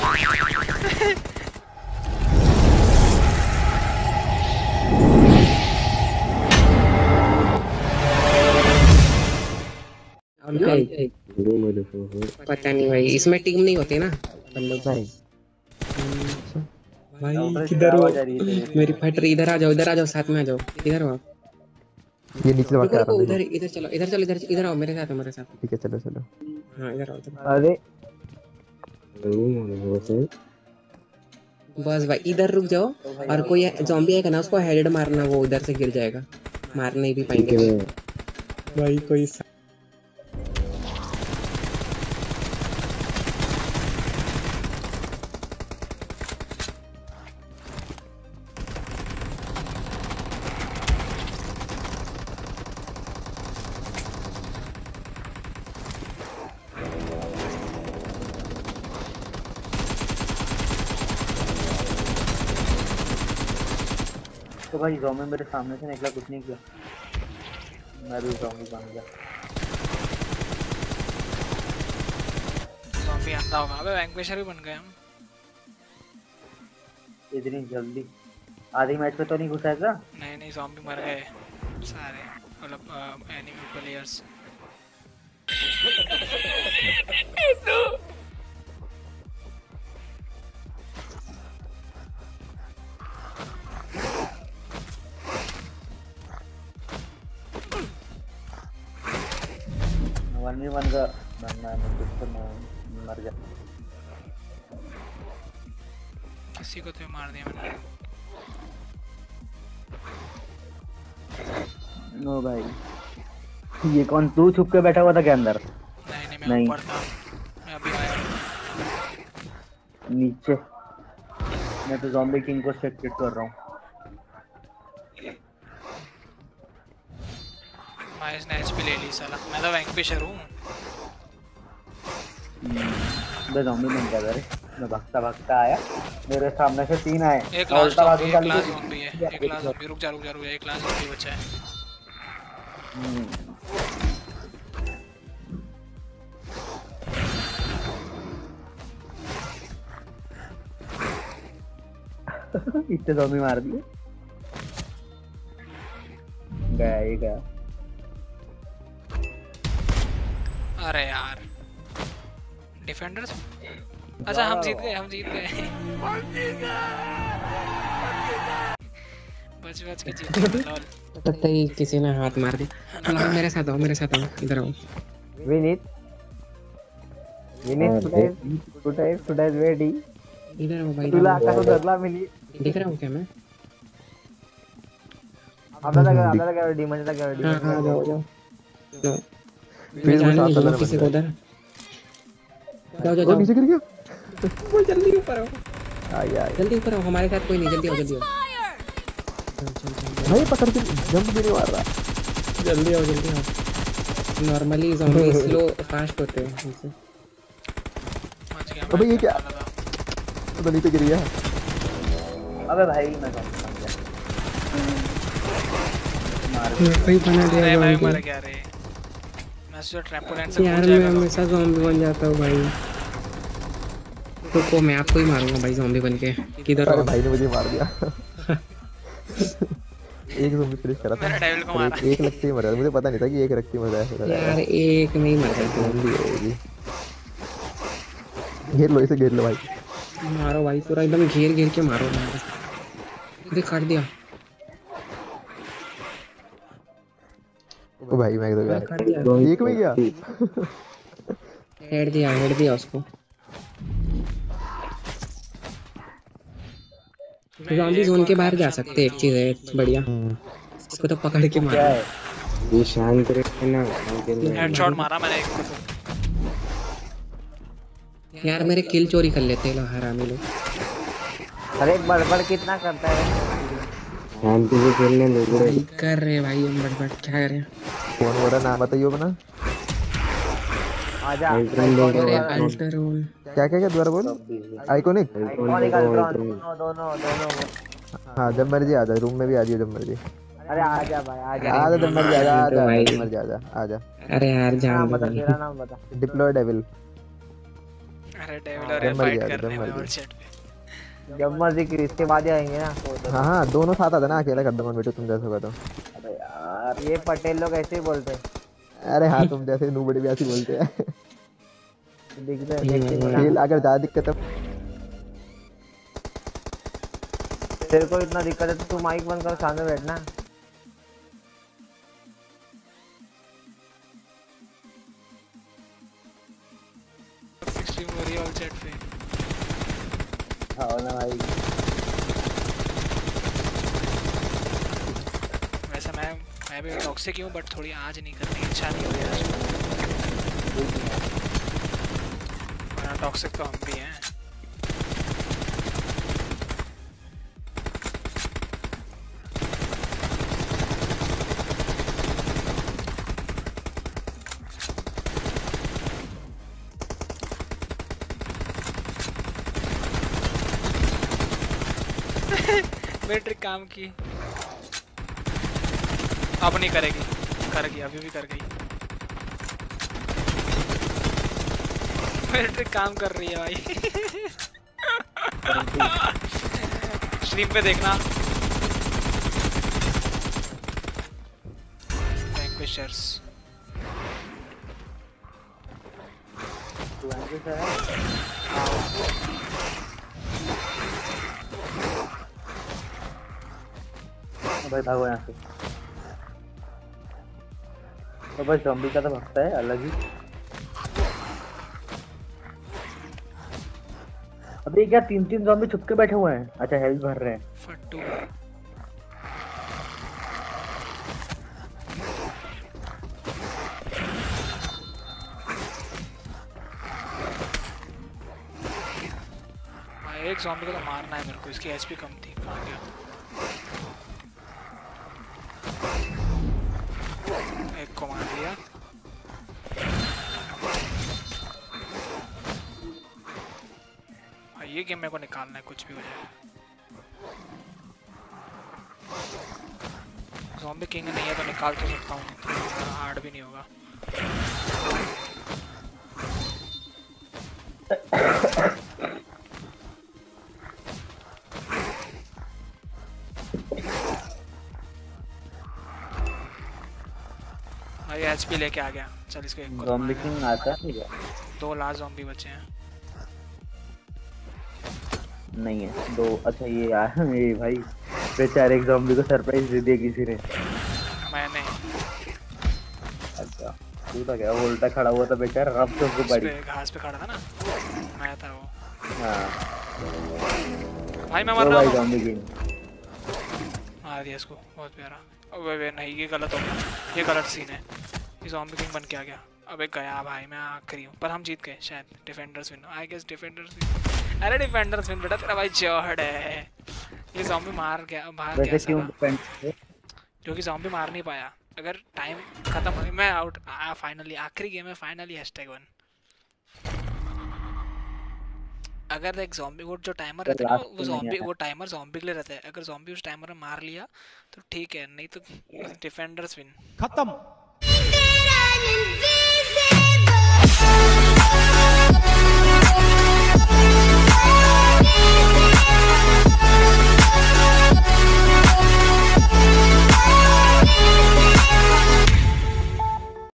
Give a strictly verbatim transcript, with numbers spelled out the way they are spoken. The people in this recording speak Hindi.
पता नहीं भाई, इसमें टीम नहीं होती ना बंदों की। भाई किधर हो? मेरी फट रही, इधर आ जाओ, इधर आ जाओ, साथ में आ जाओ। इधर हो आप? ये नीचे लगा के आ रहा हूं। इधर इधर चलो, इधर चलो, इधर इधर आओ, मेरे साथ, मेरे साथ। ठीक है चलो चलो। हां इधर आओ। अरे बस भाई इधर रुक जाओ, और कोई ज़ॉम्बी आएगा ना, उसको हेड मारना, वो उधर से गिर जाएगा, मार नहीं भी पाएंगे भाई कोई। तो भाई ज़ॉम्बी मेरे सामने से निकला, कुछ नहीं किया, मैं भी ज़ॉम्बी बन गया। ज़ॉम्बी अंधा होगा। अबे वैंक्विशर भी बन गए हम इतनी जल्दी। आधी मैच पे तो नहीं घुसा था। नहीं नहीं, ज़ॉम्बी मर गए सारे, मतलब एनिमी प्लेयर्स। वन वन का बनना है, कुछ तो मर गया। किसी को तो मार दिया मैंने। नो भाई, ये कौन? तू छुप के बैठा हुआ था क्या अंदर? नहीं नहीं, मैं ऊपर था, मैं अभी आया नीचे। मैं तो ज़ॉम्बी किंग को स्पेक्टेट कर रहा हूँ। मैं स्नैच भी ले ली साला, मैं तो वैंक्विशर हूँ। बे ज़ॉम्बी बन गया रे, मैं भागता भागता आया, मेरे सामने से तीन आए। एक लास्ट ज़ॉम्बी, एक लास्ट ज़ॉम्बी है, एक लास्ट ज़ॉम्बी। रुक जा रुक जा रुक जा, एक लास्ट ज़ॉम्बी बचा है। इतने ज़ॉम्बी मार दिए, गया ही गया। अरे यार डिफेंडर्स, अच्छा हम जीत गए, हम जीत गए बच बच के जीत गए। लॉल लगता है किसी ने हाथ मार दिया। चलो मेरे साथ आओ, मेरे साथ आओ, इधर आओ। Vineet Vineet today today today ready. इधर आओ भाई, तुला का तो डरला मिली। दिख रहा हूं क्या मैं? आपला लगा, आपला लगा डीमन लगा, डीमन हां हां जाओ जाओ जाओ। फिर वो साथ चलो किसी को उधर जाओ जाओ। नीचे गिर गया। वो जल्दी ऊपर आओ, आ यार जल्दी ऊपर आओ, हमारे साथ कोई नहीं, जल्दी आओ जल्दी आओ। भाई पकड़ के जंप भी नहीं मार रहा। जल्दी आओ जल्दी आओ। नॉर्मली ज़ॉम्बी स्लो फास्ट होते हैं इनसे। अबे ये क्या? तो नीचे गिर गया। अबे भाई मैं बन गया, मार कोई बना दिया। अरे मैं मर गया रे, मैं जो ट्रैम्पोलाइन से यार मैं हमेशा ज़ॉम्बी बन जाता हूं भाई। रुको मैं आपको ही मारूंगा भाई ज़ॉम्बी बन के। किधर हो? भाई ने मुझे मार दिया। एक ज़ॉम्बी फिनिश करा था, मैंने डेविल को मारा। एक लगते ही मरा। मुझे पता नहीं था कि एक रखते ही मरा है यार। एक नहीं मर गया जल्दी होगी। घेर लो इसे, घेर लो भाई, मारो भाई, पूरा एकदम घेर घेर के मारो। देख काट दिया। ओ भाई मैं तो गया, एक में गया। हेड दिया, हेड दिया उसको। ज़ॉम्बी जोन के बाहर जा सकते, एक चीज है बढ़िया, इसको तो पकड़ के मारो। ये शांत रहना, हेडशॉट मारा मैंने एक को। यार मेरे किल चोरी कर लेते हैं लोग, हरामी लोग। अरे बड़बड़ कितना करता है। शांति से खेलने दो भाई कर रहे भाई हम बड़बड़, क्या करें? कौन हो रहा नाम बताइए अपना। आजा अल्ट्रोन। क्या क्या क्या दोबारा बोल। आइकॉनिक आइकॉनिक अल्ट्रोन, दोनों दोनों दोनों। हाँ जब मर्जी आ जा, रूम में भी आ जाइए जब मर्जी। अरे आजा भाई आजा, आजा जब मर्जी आजा, आजा जब मर्जी आजा आजा। अरे यार जान नाम दो बता, भाई। तेरा नाम बता। Deploy devil. अरे डेविल और जब मर फाइट गया, कर जब रहे हैं मर और गया। चैट पे। जब मर्जी की इसके बाद ही आएंगे ना वो तो। हाँ हाँ दोनों साथ आता ना, अकेला कर दूंगा बेटो तुम जैसे होगा तो। अरे यार ये पटेल लोग ऐसे ही बोलते हैं। अरे हाँ तुम जैसे नूबड़े भी ऐसे ही बोलते हैं। दिखते हैं देखते हैं खेल ना। अगर ज्यादा दिक्कत है तेरे को इतना दिक्कत है तो तू माइक बंद कर सामने बैठना। स्ट्रीम हो रही है और चैट पे। हाँ ना भाई। वैसे मैं मैं भी टॉक्सिक हूँ बट थोड़ी आज नहीं करने की इच्छा नहीं हो रही आज। वरना टॉक्सिक तो हम भी हैं। बैटरी काम की। अब नहीं करेगी, कर गई, अभी भी कर गई। बैटरी काम कर रही है भाई। स्ट्रीम पे देखना। वैंक्विशर्स तू ऐसे से है। भाई भागो यहाँ से। तो भाई ज़ॉम्बी का तो भगता है अलग ही। अबे क्या तीन तीन ज़ॉम्बी छुप के बैठे हुए हैं। अच्छा हेल्थ भर रहे हैं। फट्टू। भाई एक ज़ॉम्बी को तो मारना है मेरे को, इसकी एचपी कम थी। कहाँ गया? एक को मार दिया। भाई ये गेम मेरे को निकालना है कुछ भी हो जाए। ज़ॉम्बी किंग नहीं है तो निकाल तो सकता हूँ, हार्ड भी नहीं होगा। भाई एचपी लेके आ गया। चल इसको एक को तो ज़ॉम्बी मार। किंग आता है क्या? दो लास्ट ज़ॉम्बी बचे हैं। नहीं है दो। अच्छा ये यार ये भाई बेचारे एक ज़ॉम्बी को सरप्राइज दे दिया किसी ने। मैंने अच्छा तू तो क्या वो उल्टा खड़ा हुआ था बेचारा, रब से उसको इस पड़ी। पे घास पे खड़ा था ना, मैं था वो। हाँ भाई मैं मर वो रहा भाई हूँ। Zombie king. मार दिया इसको, बहुत प्यारा। अबे वे नहीं, ये गलत हो गया, ये गलत सीन है। ये ज़ॉम्बी किंग बन के आ गया। अबे गया भाई, मैं आखिरी हूँ पर हम जीत गए शायद। Defenders win, I guess defenders win. अरे डिफेंडर्स विन बेटा, तेरा भाई जॉर्ड है। ये ज़ॉम्बी मार गया, भाग गया वैसे क्यों साला, डिपेंड? क्योंकि ज़ॉम्बी मार नहीं पाया। अगर टाइम खत्म हो, मैं आउट। फाइनली आखिरी गेम है, फाइनली हैशटैग वन। अगर एक ज़ॉम्बी वो जो टाइमर रहता है ना, वो ज़ॉम्बी वो टाइमर ज़ॉम्बी के लिए रहता है। अगर ज़ॉम्बी उस टाइमर में मार लिया तो ठीक है, नहीं तो डिफेंडर्स विन। खत्म।